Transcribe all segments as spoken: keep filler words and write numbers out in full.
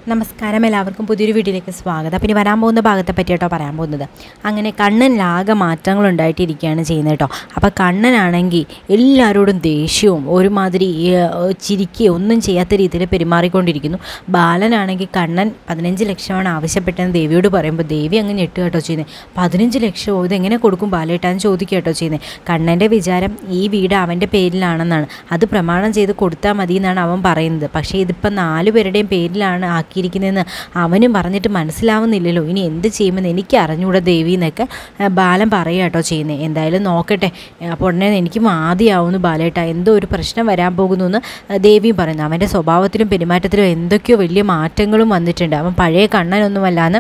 നമസ്കാരം, എല്ലാവർക്കും പുതിയൊരു വീഡിയോയിലേക്ക് സ്വാഗതം. പിന്നെ വരാൻ പോകുന്ന ഭാഗത്തെ പറ്റിയിട്ടോ പറയാൻ പോകുന്നത്. അങ്ങനെ കണ്ണനിലാകെ മാറ്റങ്ങളുണ്ടായിട്ടിരിക്കുകയാണ് ചെയ്യുന്നത് കേട്ടോ. അപ്പോൾ കണ്ണനാണെങ്കിൽ എല്ലാവരോടും ദേഷ്യവും ഒരുമാതിരി ചിരിക്കുകയോ ഒന്നും ചെയ്യാത്ത രീതിയിൽ പെരുമാറിക്കൊണ്ടിരിക്കുന്നു. ബാലനാണെങ്കിൽ കണ്ണൻ പതിനഞ്ച് ലക്ഷമാണ് ആവശ്യപ്പെട്ടതെന്ന് ദേവിയോട് പറയുമ്പോൾ ദേവി അങ്ങ് ഞെട്ടുക കേട്ടോ ചെയ്യുന്നത്. പതിനഞ്ച് ലക്ഷമോ ഇതെങ്ങനെ കൊടുക്കും ബാലേട്ടാന്ന് ചോദിക്കുക കേട്ടോ ചെയ്യുന്നത്. കണ്ണൻ്റെ വിചാരം ഈ വീട് അവൻ്റെ പേരിലാണെന്നാണ്, അത് പ്രമാണം ചെയ്ത് കൊടുത്താൽ മതി എന്നാണ് അവൻ പറയുന്നത്. പക്ഷേ ഇതിപ്പോൾ നാലു പേരുടെയും പേരിലാണ് ആക്കി ിരിക്കുന്നതെന്ന് അവനും പറഞ്ഞിട്ട് മനസ്സിലാവുന്നില്ലല്ലോ. ഇനി എന്ത് ചെയ്യുമെന്ന് എനിക്ക് അറിഞ്ഞൂടെ ദേവി എന്നൊക്കെ ബാലൻ പറയുക കേട്ടോ ചെയ്യുന്നത്. എന്തായാലും നോക്കട്ടെ, അപ്പോൾ ഉടനെ എനിക്ക് ആദ്യമാവുന്നു ബാലേട്ട, എന്തോ ഒരു പ്രശ്നം വരാൻ പോകുന്നു എന്ന് ദേവിയും പറയുന്നു. അവൻ്റെ സ്വഭാവത്തിലും പെരുമാറ്റത്തിലും എന്തൊക്കെയോ വലിയ മാറ്റങ്ങളും വന്നിട്ടുണ്ട്, അവൻ പഴയ കണ്ണനൊന്നുമല്ലാന്ന്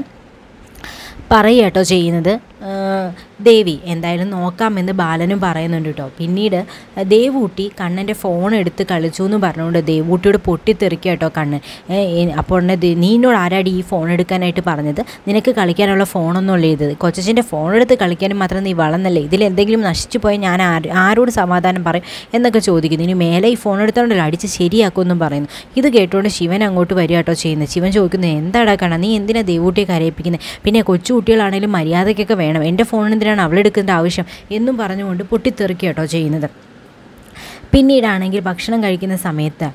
പറയുക കേട്ടോ ചെയ്യുന്നത് ദേവി. എന്തായാലും നോക്കാമെന്ന് ബാലനും പറയുന്നുണ്ട് കേട്ടോ. പിന്നീട് ദേവൂട്ടി കണ്ണൻ്റെ ഫോൺ എടുത്ത് കളിച്ചു എന്ന് പറഞ്ഞുകൊണ്ട് ദേവൂട്ടിയോട് പൊട്ടിത്തെറിക്കുക കേട്ടോ കണ്ണൻ. അപ്പോൾ ഉടനെ നീനോട് ആരാടി ഈ ഫോൺ എടുക്കാനായിട്ട് പറഞ്ഞത്? നിനക്ക് കളിക്കാനുള്ള ഫോണൊന്നുമല്ല ചെയ്തത്, കൊച്ചച്ഛൻ്റെ ഫോൺ എടുത്ത് കളിക്കാനും മാത്രം നീ വളർന്നല്ലേ, ഇതിലെന്തെങ്കിലും നശിച്ചു പോയാൽ ഞാൻ ആര് ആരോട് സമാധാനം പറയും എന്നൊക്കെ ചോദിക്കുന്നു. ഇനി മേലെ ഈ ഫോൺ എടുത്തോണ്ടല്ലോ അടിച്ച് ശരിയാക്കുമെന്നും പറയുന്നു. ഇത് കേട്ടുകൊണ്ട് ശിവൻ അങ്ങോട്ട് വരിക കേട്ടോ ചെയ്യുന്നത്. ശിവൻ ചോദിക്കുന്നു, എന്താടാ കണ്ണ, നീ എന്തിനാ ദേവൂട്ടിയെ കരയിപ്പിക്കുന്നത്? പിന്നെ കൊച്ചു കുട്ടികളാണെങ്കിലും മര്യാദയ്ക്കൊക്കെ വേണം, എൻ്റെ ഫോൺ എന്തിനാണ് അവളെടുക്കേണ്ട ആവശ്യം എന്നും പറഞ്ഞുകൊണ്ട് പൊട്ടിത്തെറിക്കുക കേട്ടോ ചെയ്യുന്നത്. പിന്നീടാണെങ്കിൽ ഭക്ഷണം കഴിക്കുന്ന സമയത്ത്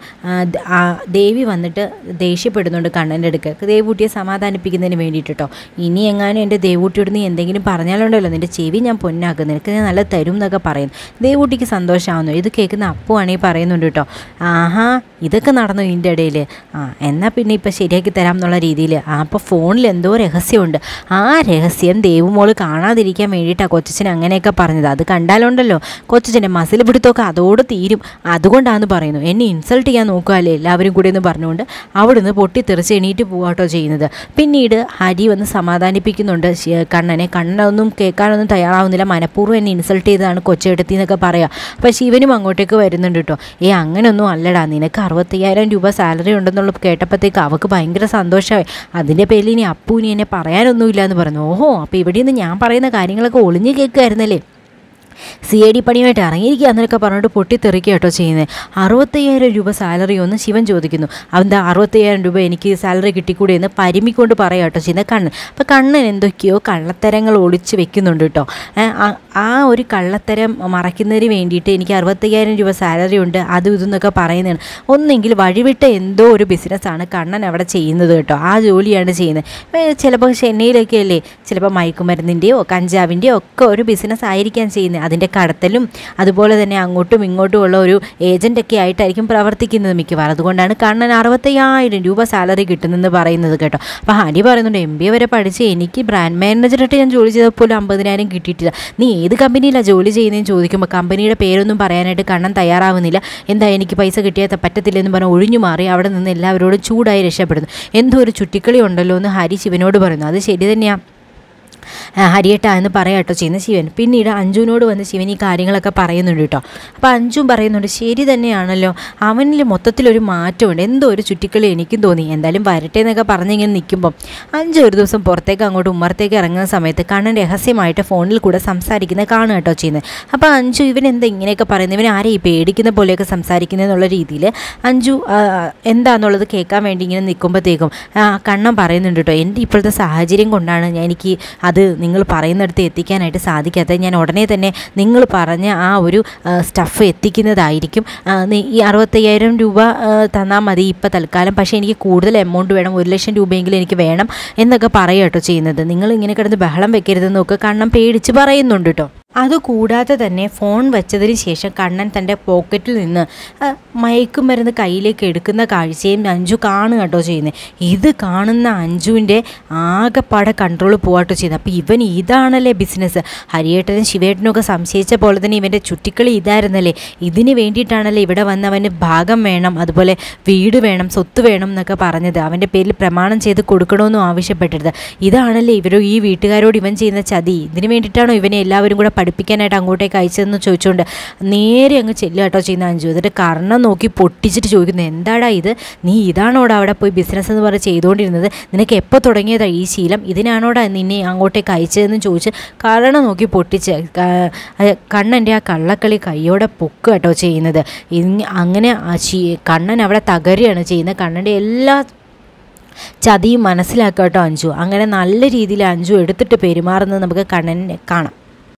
ദേവി വന്നിട്ട് ദേഷ്യപ്പെടുന്നുണ്ട് കണ്ണൻ്റെ അടുക്ക്, ദേവൂട്ടിയെ സമാധാനിപ്പിക്കുന്നതിന് വേണ്ടിയിട്ട് കേട്ടോ. ഇനി എങ്ങാനും എൻ്റെ ദേവൂട്ടിയോട് നീ എന്തെങ്കിലും പറഞ്ഞാലുണ്ടല്ലോ നിൻ്റെ ചെവി ഞാൻ പൊന്നാക്കും, നിനക്ക് ഞാൻ നല്ല തരും എന്നൊക്കെ പറയുന്നു. ദേവൂട്ടിക്ക് സന്തോഷമാവുന്നു. ഇത് കേൾക്കുന്ന അപ്പു ആണെങ്കിൽ പറയുന്നുണ്ട് കേട്ടോ, ആഹാ ഇതൊക്കെ നടന്നു ഇതിൻ്റെ ഇടയിൽ, ആ എന്നാൽ പിന്നെ ഇപ്പം ശരിയാക്കി തരാം എന്നുള്ള രീതിയിൽ. ആ അപ്പോൾ ഫോണിൽ എന്തോ രഹസ്യമുണ്ട്, ആ രഹസ്യം ദേവുമോൾ കാണാതിരിക്കാൻ വേണ്ടിയിട്ടാണ് കൊച്ചച്ഛൻ അങ്ങനെയൊക്കെ പറഞ്ഞത്. അത് കണ്ടാലുണ്ടല്ലോ കൊച്ചച്ഛൻ്റെ മസിൽ പിടുത്തമൊക്കെ അതോട് തീരും, അതുകൊണ്ടാന്ന് പറയുന്നു. എന്നെ ഇൻസൾട്ട് ചെയ്യാൻ നോക്കുകയല്ലേ എല്ലാവരും കൂടി എന്ന് പറഞ്ഞുകൊണ്ട് അവിടുന്ന് പൊട്ടിത്തെറിച്ച് എണീറ്റ് പോവാട്ടോ ചെയ്യുന്നത്. പിന്നീട് ഹരി വന്ന് സമാധാനിപ്പിക്കുന്നുണ്ട് കണ്ണനെ. കണ്ണനൊന്നും കേൾക്കാനൊന്നും തയ്യാറാവുന്നില്ല, മനഃപൂർവ്വം എന്നെ ഇൻസൾട്ട് ചെയ്തതാണ് കൊച്ചെടുത്തി എന്നൊക്കെ പറയാം. അപ്പോൾ ശിവനും അങ്ങോട്ടേക്ക് വരുന്നുണ്ട് കേട്ടോ. ഏ അങ്ങനെയൊന്നും അല്ലടാ, നിനക്ക് അറുപത്തയ്യായിരം രൂപ സാലറി ഉണ്ടെന്നുള്ള കേട്ടപ്പോഴത്തേക്ക് അവൾക്ക് ഭയങ്കര സന്തോഷമായി. അതിൻ്റെ പേരിൽ ഇനി അപ്പൂനി എന്നെ പറയാനൊന്നുമില്ല എന്ന് പറഞ്ഞു. ഓഹോ, അപ്പോൾ ഇവിടെ നിന്ന് ഞാൻ പറയുന്ന കാര്യങ്ങളൊക്കെ ഒളിഞ്ഞു കേൾക്കുമായിരുന്നല്ലേ, സി ഐ ഡി പണിയുമായിട്ട് ഇറങ്ങിയിരിക്കുക എന്നൊക്കെ പറഞ്ഞിട്ട് പൊട്ടിത്തെറിക്കുക കേട്ടോ ചെയ്യുന്നത്. അറുപത്തയ്യായിരം രൂപ സാലറി ഒന്ന് ശിവൻ ചോദിക്കുന്നു. അവൻ്റെ അറുപത്തയ്യായിരം രൂപ എനിക്ക് സാലറി കിട്ടിക്കൂടെ എന്ന് പരിമിക്കൊണ്ട് പറയുക കേട്ടോ ചെയ്യുന്നത് കണ്ണൻ. അപ്പോൾ കണ്ണൻ എന്തൊക്കെയോ കള്ളത്തരങ്ങൾ ഒളിച്ച് വെക്കുന്നുണ്ട് കേട്ടോ. ആ ഒരു കള്ളത്തരം മറയ്ക്കുന്നതിന് വേണ്ടിയിട്ട് എനിക്ക് അറുപത്തയ്യായിരം രൂപ സാലറി ഉണ്ട് അതും ഇതെന്നൊക്കെ പറയുന്നതാണ്. ഒന്നെങ്കിൽ വഴിവിട്ട എന്തോ ഒരു ബിസിനസ്സാണ് കണ്ണൻ അവിടെ ചെയ്യുന്നത് കേട്ടോ, ആ ജോലിയാണ് ചെയ്യുന്നത്. ചിലപ്പോൾ ചെന്നൈയിലൊക്കെ അല്ലേ, ചിലപ്പോൾ മയക്കുമരുന്നിൻ്റെയോ കഞ്ചാവിൻ്റെയോ ഒക്കെ ഒരു ബിസിനസ് ആയിരിക്കാൻ ചെയ്യുന്നത്. അതിൻ്റെ കടത്തലും അതുപോലെ തന്നെ അങ്ങോട്ടും ഇങ്ങോട്ടും ഉള്ള ഒരു ഏജൻ്റൊക്കെ ആയിട്ടായിരിക്കും പ്രവർത്തിക്കുന്നത് മിക്കവാറും. അതുകൊണ്ടാണ് കണ്ണൻ അറുപത്തയ്യായിരം രൂപ സാലറി കിട്ടുന്നതെന്ന് പറയുന്നത് കേട്ടോ. അപ്പോൾ ഹരി പറയുന്നുണ്ട്, എം ബി എ വരെ പഠിച്ച് എനിക്ക് ബ്രാൻഡ് മാനേജറായിട്ട് ഞാൻ ജോലി ചെയ്തപ്പോൾ അമ്പതിനായിരം കിട്ടിയിട്ടില്ല, നീ ഏത് കമ്പനിയിലാണ് ജോലി ചെയ്യുന്നതെന്ന് ചോദിക്കുമ്പോൾ കമ്പനിയുടെ പേരൊന്നും പറയാനായിട്ട് കണ്ണൻ തയ്യാറാവുന്നില്ല. എന്താ എനിക്ക് പൈസ കിട്ടിയാൽ പറ്റത്തില്ലെന്ന് പറഞ്ഞ് ഒഴിഞ്ഞു മാറി അവിടെ നിന്ന് എല്ലാവരോടും ചൂടായി രക്ഷപ്പെടുന്നു. എന്തോ ഒരു ചുറ്റിക്കളി ഉണ്ടല്ലോ എന്ന് ഹരി ശിവനോട് പറയുന്നു. അത് ശരി തന്നെയാണ് ഹരിയേട്ട എന്ന് പറയാം കേട്ടോ ചെയ്യുന്ന ശിവൻ. പിന്നീട് അഞ്ജുവിനോട് വന്ന് ശിവൻ ഈ കാര്യങ്ങളൊക്കെ പറയുന്നുണ്ട് കേട്ടോ. അപ്പോൾ അഞ്ജുവും പറയുന്നുണ്ട്, ശരി തന്നെയാണല്ലോ, അവനിൽ മൊത്തത്തിലൊരു മാറ്റമുണ്ട്, എന്തോ ഒരു ചുറ്റിക്കളി എനിക്കും തോന്നി, എന്തായാലും വരട്ടെ എന്നൊക്കെ പറഞ്ഞിങ്ങനെ നിൽക്കുമ്പം അഞ്ജു ഒരു ദിവസം പുറത്തേക്ക് അങ്ങോട്ട് ഉമ്മറത്തേക്ക് ഇറങ്ങുന്ന സമയത്ത് കണ്ണൻ രഹസ്യമായിട്ട് ഫോണിൽ കൂടെ സംസാരിക്കുന്നത് കാണുക കേട്ടോ ചെയ്യുന്നത്. അപ്പോൾ അഞ്ജു ഇവൻ എന്താ ഇങ്ങനെയൊക്കെ പറയുന്നത്, ഇവൻ ആരെ ഈ പേടിക്കുന്ന പോലെയൊക്കെ സംസാരിക്കുന്നത് എന്നുള്ള രീതിയിൽ അഞ്ജു എന്താണെന്നുള്ളത് കേൾക്കാൻ വേണ്ടി ഇങ്ങനെ നിൽക്കുമ്പോഴത്തേക്കും കണ്ണൻ പറയുന്നുണ്ട് കേട്ടോ, എൻ്റെ ഇപ്പോഴത്തെ സാഹചര്യം കൊണ്ടാണ് ഞാൻ എനിക്ക് അത് നിങ്ങൾ പറയുന്നിടത്ത് എത്തിക്കാനായിട്ട് സാധിക്കാത്തത്, ഞാൻ ഉടനെ തന്നെ നിങ്ങൾ പറഞ്ഞ ആ ഒരു സ്റ്റഫ് എത്തിക്കുന്നതായിരിക്കും, ഈ അറുപത്തയ്യായിരം രൂപ തന്നാൽ മതി ഇപ്പോൾ തൽക്കാലം, പക്ഷേ എനിക്ക് കൂടുതൽ എമൗണ്ട് വേണം, ഒരു ലക്ഷം രൂപയെങ്കിലും എനിക്ക് വേണം എന്നൊക്കെ പറയുക കേട്ടോ ചെയ്യുന്നത്. നിങ്ങൾ ഇങ്ങനെ കിടന്ന് ബഹളം വെക്കരുതെന്നൊക്കെ കണ്ണൻ പേടിച്ച് പറയുന്നുണ്ട് കേട്ടോ. അതുകൂടാതെ തന്നെ ഫോൺ വെച്ചതിന് ശേഷം കണ്ണൻ തൻ്റെ പോക്കറ്റിൽ നിന്ന് മയക്കുമരുന്ന് കയ്യിലേക്ക് എടുക്കുന്ന കാഴ്ചയും അഞ്ജു കാണുക കേട്ടോ ചെയ്യുന്നത്. ഇത് കാണുന്ന അഞ്ജുവിൻ്റെ ആകെപ്പാടെ കൺട്രോൾ പോവാട്ടോ ചെയ്യുന്നത്. അപ്പോൾ ഇവൻ ഇതാണല്ലേ ബിസിനസ്, ഹരിയേട്ടനും ശിവേട്ടനും ഒക്കെ സംശയിച്ച പോലെ തന്നെ ഇവൻ്റെ ചുറ്റിക്കളി ഇതായിരുന്നല്ലേ, ഇതിന് വേണ്ടിയിട്ടാണല്ലേ ഇവിടെ വന്ന് അവന് ഭാഗം വേണം, അതുപോലെ വീട് വേണം, സ്വത്ത് വേണം എന്നൊക്കെ പറഞ്ഞത്, അവൻ്റെ പേരിൽ പ്രമാണം ചെയ്ത് കൊടുക്കണമെന്നും ആവശ്യപ്പെട്ടത്. ഇതാണല്ലേ ഇവരോ ഈ വീട്ടുകാരോട് ഇവൻ ചെയ്യുന്ന ചതി, ഇതിന് വേണ്ടിയിട്ടാണോ ഇവനെ എല്ലാവരും കൂടെ പഠിപ്പിക്കാനായിട്ട് അങ്ങോട്ടേക്ക് അയച്ചതെന്ന് ചോദിച്ചുകൊണ്ട് നേരെ അങ്ങ് ചെല്ലുക കേട്ടോ ചെയ്യുന്ന അഞ്ജു. എന്നിട്ട് കർണം നോക്കി പൊട്ടിച്ചിട്ട് ചോദിക്കുന്നത്, എന്താടാ ഇത്, നീ ഇതാണോടാ അവിടെ പോയി ബിസിനസ് എന്ന് പറഞ്ഞ് ചെയ്തുകൊണ്ടിരുന്നത്, നിനക്ക് എപ്പോൾ തുടങ്ങിയതാ ഈ ശീലം, ഇതിനാണോടാ നിന്നെ അങ്ങോട്ടേക്ക് അയച്ചതെന്ന് ചോദിച്ച് കർണം നോക്കി പൊട്ടിച്ച് കണ്ണൻ്റെ ആ കള്ളക്കളി കയ്യോടെ പൊക്കുക കേട്ടോ ചെയ്യുന്നത്. അങ്ങനെ കണ്ണൻ അവിടെ തകരുകയാണ് ചെയ്യുന്നത്. കണ്ണൻ്റെ എല്ലാ ചതിയും മനസ്സിലാക്കാം കേട്ടോ അഞ്ജു. അങ്ങനെ നല്ല രീതിയിൽ അഞ്ജു എടുത്തിട്ട് പെരുമാറുന്നത് നമുക്ക് കണ്ണനെ കാണാം.